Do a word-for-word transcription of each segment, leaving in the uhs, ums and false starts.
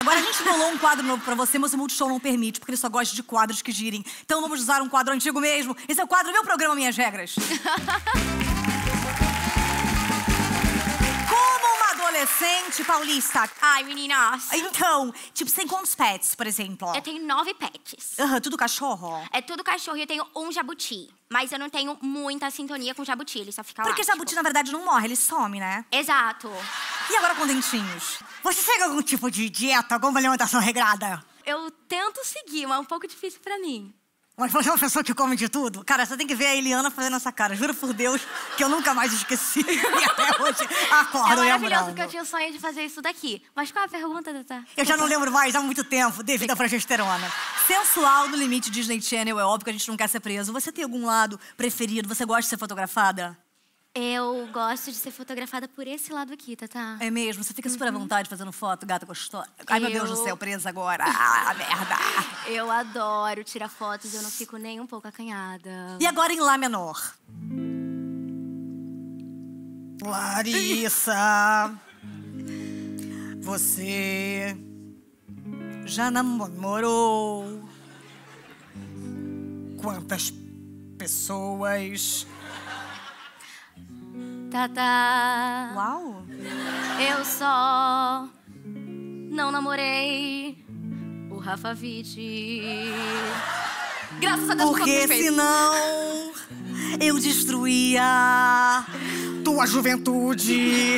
Agora, a gente bolou um quadro novo pra você, mas o Multishow não permite, porque ele só gosta de quadros que girem. Então vamos usar um quadro antigo mesmo. Esse é o quadro Meu Programa, Minhas Regras. Adolescente paulista. Ai, meninas. Então, tipo, você tem quantos pets, por exemplo? Eu tenho nove pets. Aham, tudo cachorro? É tudo cachorro e eu tenho um jabuti. Mas eu não tenho muita sintonia com o jabuti, ele só fica lá. Porque jabuti, tipo... na verdade, não morre, ele some, né? Exato. E agora com dentinhos? Você segue algum tipo de dieta, alguma alimentação regrada? Eu tento seguir, mas é um pouco difícil pra mim. Mas você é uma pessoa que come de tudo? Cara, você tem que ver a Eliana fazendo essa cara. Juro por Deus que eu nunca mais esqueci. E até hoje acordo É lembrando. maravilhoso porque eu tinha o sonho de fazer isso daqui. Mas qual é a pergunta, Tata? Eu já não lembro mais há muito tempo, devido à progesterona. Sensual no limite Disney Channel, é óbvio que a gente não quer ser preso. Você tem algum lado preferido? Você gosta de ser fotografada? Eu gosto de ser fotografada por esse lado aqui, Tata. É mesmo? Você fica super Uhum. à vontade fazendo foto, gata gostosa? Ai, meu Eu... Deus do céu, presa agora. Ah, merda. Eu adoro tirar fotos, eu não fico nem um pouco acanhada. E agora em Lá menor? Larissa, você já namorou quantas pessoas? Tata, Uau! eu só não namorei o Rafa Witt. Graças a Deus, Porque senão eu destruía tua juventude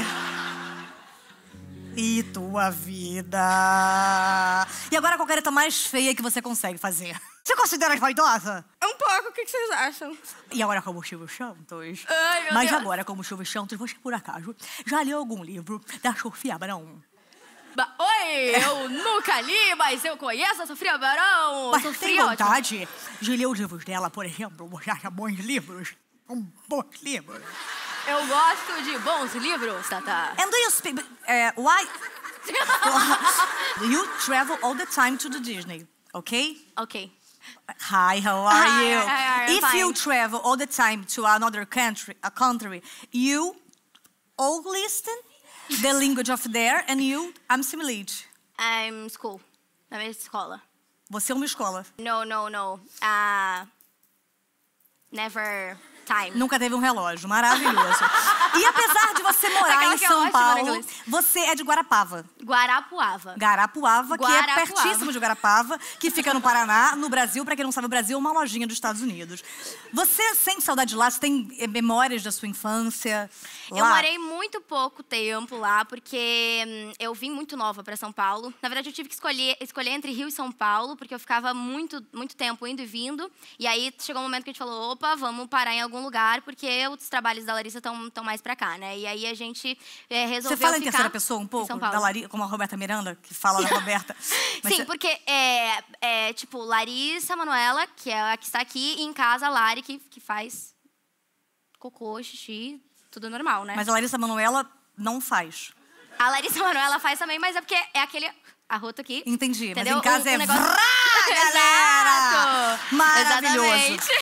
e tua vida. E agora qual careta mais feia que você consegue fazer? Você considera vaidosa? Um pouco, o que vocês acham? E agora como Silvio Santos? Ai, meu Mas Deus. agora como Silvio Santos, você por acaso já leu algum livro da Sofia Abrão? Ba Oi, eu nunca li, mas eu conheço a Sofia Barão. Mas Sofia tem é ótima. vontade de ler os livros dela, por exemplo? Você acha bons livros? Um bons livros. Eu gosto de bons livros, Tata. And do you speak... Uh, why... You travel all the time to the Disney, okay? Ok. Hi, how are Hi, you? hi, hi, I'm If fine. you travel all the time to another country, a country, you all listen the language of there and you assimilate. I'm school. Na minha escola. Você é uma escola. No, no, no. Uh, never time. Nunca teve um relógio. Maravilhoso. E apesar de você morar Aquela em que é São ótima no Paulo, inglês. você é de Guarapava. Guarapuava. Garapuava, que é Guarapuava. pertíssimo de Guarapava, que fica no Paraná, no Brasil. Pra quem não sabe, o Brasil é uma lojinha dos Estados Unidos. Você sente saudade de lá? Você tem eh, memórias da sua infância lá? Eu morei muito pouco tempo lá, porque hum, eu vim muito nova pra São Paulo. Na verdade, eu tive que escolher, escolher entre Rio e São Paulo, porque eu ficava muito, muito tempo indo e vindo. E aí, chegou um momento que a gente falou, opa, vamos parar em algum lugar, porque os trabalhos da Larissa estão mais pra cá, né? E aí, a gente é, resolveu Você fala em ficar terceira pessoa um em pouco? São Paulo. Da Larissa, como a Roberta Miranda, que fala da Roberta. Mas Sim, você- porque é, é, tipo, Larissa Manoela, que é a que está aqui, e em casa, a Lari, que, que faz cocô, xixi, tudo normal, né? Mas a Larissa Manoela não faz. A Larissa Manoela faz também, mas é porque é aquele arroto aqui. Entendi. Entendeu? Mas em casa Um- um é negócio- vrá, galera! Exato! Maravilhoso. Exatamente.